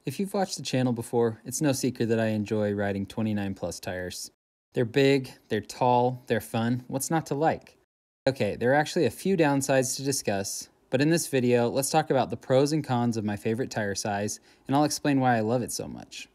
If you've watched the channel before, it's no secret that I enjoy riding 29 plus tires. They're big, they're tall, they're fun. What's not to like? Okay, there are actually a few downsides to discuss, but in this video, let's talk about the pros and cons of my favorite tire size, and I'll explain why I love it so much.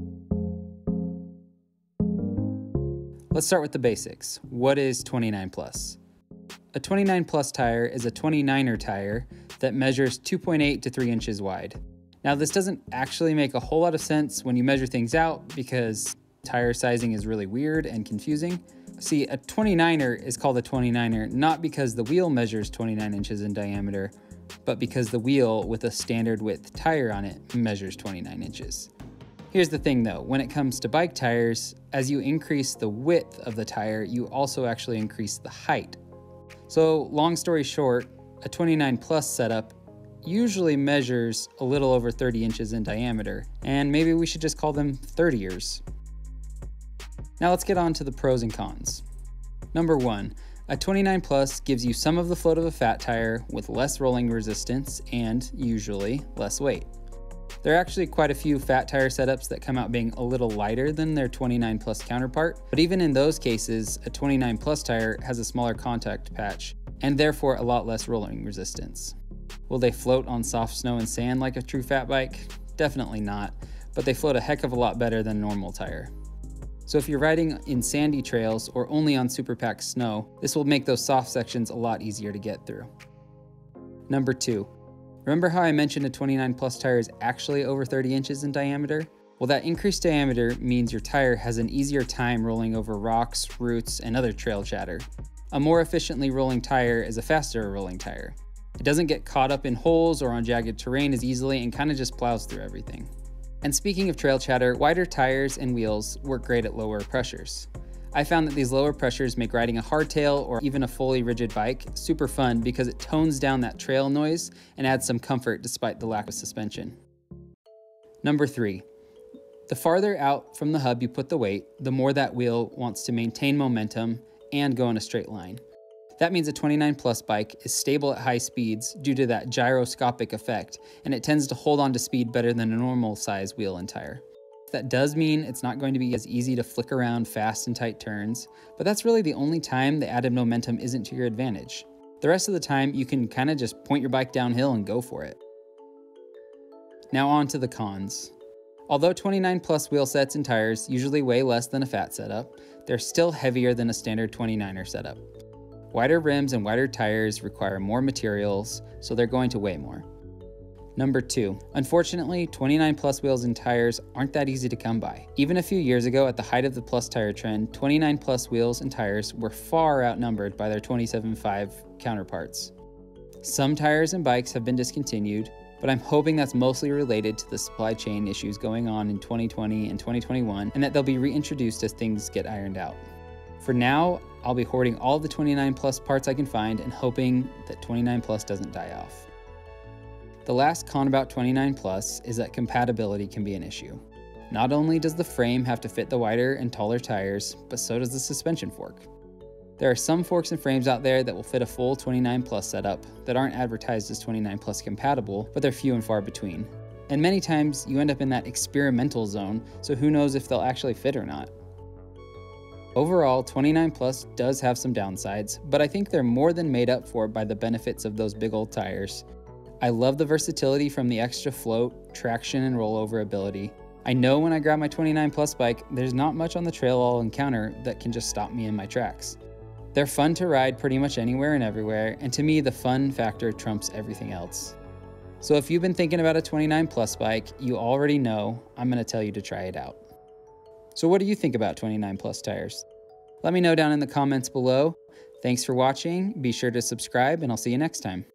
Let's start with the basics. What is 29 plus? A 29 plus tire is a 29er tire that measures 2.8 to 3 inches wide. Now, this doesn't actually make a whole lot of sense when you measure things out because tire sizing is really weird and confusing. See, a 29er is called a 29er not because the wheel measures 29 inches in diameter, but because the wheel with a standard width tire on it measures 29 inches. Here's the thing though, when it comes to bike tires, as you increase the width of the tire, you also actually increase the height. So long story short, a 29 plus setup usually measures a little over 30 inches in diameter, and maybe we should just call them 30ers. Now let's get on to the pros and cons. Number one, a 29 plus gives you some of the float of a fat tire with less rolling resistance and usually less weight. There are actually quite a few fat tire setups that come out being a little lighter than their 29 plus counterpart, but even in those cases, a 29 plus tire has a smaller contact patch and therefore a lot less rolling resistance. Will they float on soft snow and sand like a true fat bike? Definitely not, but they float a heck of a lot better than a normal tire. So if you're riding in sandy trails or only on super packed snow, this will make those soft sections a lot easier to get through. Number two, remember how I mentioned a 29 plus tire is actually over 30 inches in diameter? Well, that increased diameter means your tire has an easier time rolling over rocks, roots, and other trail chatter. A more efficiently rolling tire is a faster rolling tire. It doesn't get caught up in holes or on jagged terrain as easily and kind of just plows through everything. And speaking of trail chatter, wider tires and wheels work great at lower pressures. I found that these lower pressures make riding a hardtail or even a fully rigid bike super fun because it tones down that trail noise and adds some comfort despite the lack of suspension. Number three, the farther out from the hub you put the weight, the more that wheel wants to maintain momentum and go in a straight line. That means a 29 plus bike is stable at high speeds due to that gyroscopic effect, and it tends to hold on to speed better than a normal size wheel and tire. That does mean it's not going to be as easy to flick around fast and tight turns, but that's really the only time the added momentum isn't to your advantage. The rest of the time, you can kind of just point your bike downhill and go for it. Now on to the cons. Although 29 plus wheel sets and tires usually weigh less than a fat setup, they're still heavier than a standard 29er setup. Wider rims and wider tires require more materials, so they're going to weigh more. Number two, unfortunately, 29 plus wheels and tires aren't that easy to come by. Even a few years ago, at the height of the plus tire trend, 29 plus wheels and tires were far outnumbered by their 27.5 counterparts. Some tires and bikes have been discontinued, but I'm hoping that's mostly related to the supply chain issues going on in 2020 and 2021, and that they'll be reintroduced as things get ironed out. For now, I'll be hoarding all the 29 plus parts I can find and hoping that 29 plus doesn't die off. The last con about 29 plus is that compatibility can be an issue. Not only does the frame have to fit the wider and taller tires, but so does the suspension fork. There are some forks and frames out there that will fit a full 29 plus setup that aren't advertised as 29 plus compatible, but they're few and far between. And many times you end up in that experimental zone, so who knows if they'll actually fit or not. Overall, 29 plus does have some downsides, but I think they're more than made up for by the benefits of those big old tires. I love the versatility from the extra float, traction, and rollover ability. I know when I grab my 29 plus bike, there's not much on the trail I'll encounter that can just stop me in my tracks. They're fun to ride pretty much anywhere and everywhere, and to me, the fun factor trumps everything else. So if you've been thinking about a 29 plus bike, you already know I'm going to tell you to try it out. So what do you think about 29 plus tires? Let me know down in the comments below. Thanks for watching. Be sure to subscribe, and I'll see you next time.